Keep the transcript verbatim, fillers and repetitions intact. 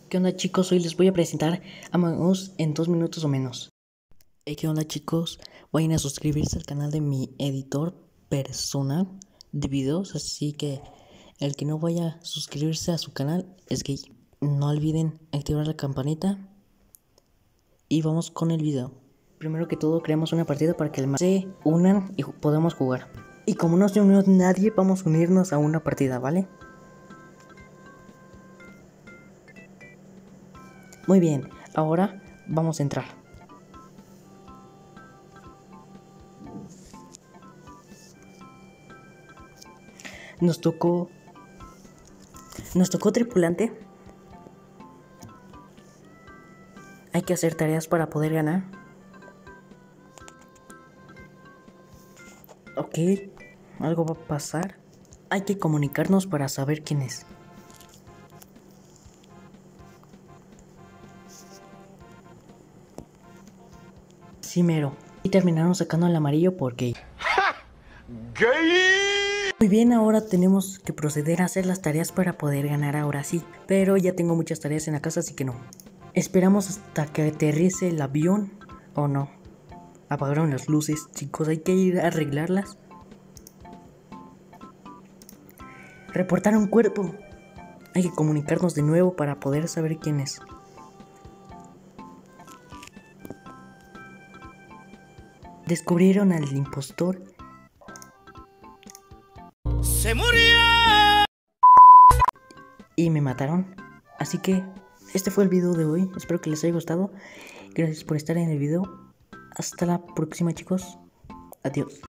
¿Qué onda, chicos? Hoy les voy a presentar Among Us en dos minutos o menos. Hey, ¿qué onda, chicos? Vayan a suscribirse al canal de mi editor personal de videos, así que el que no vaya a suscribirse a su canal es gay. No olviden activar la campanita y vamos con el video. Primero que todo, creamos una partida para que se unan y podamos jugar. Y como no se unió nadie, vamos a unirnos a una partida, ¿vale? Muy bien, ahora vamos a entrar. Nos tocó... Nos tocó tripulante. Hay que hacer tareas para poder ganar. Ok, algo va a pasar. Hay que comunicarnos para saber quién es. Sí, mero. Y terminaron sacando el amarillo porque... ¡Gay! Muy bien, ahora tenemos que proceder a hacer las tareas para poder ganar ahora sí. Pero ya tengo muchas tareas en la casa, así que no. Esperamos hasta que aterrice el avión. ¿O no? Apagaron las luces, chicos, hay que ir a arreglarlas. Reportar un cuerpo. Hay que comunicarnos de nuevo para poder saber quién es. Descubrieron al impostor. ¡Se murió! Y me mataron. Así que este fue el video de hoy. Espero que les haya gustado. Gracias por estar en el video. Hasta la próxima, chicos. Adiós.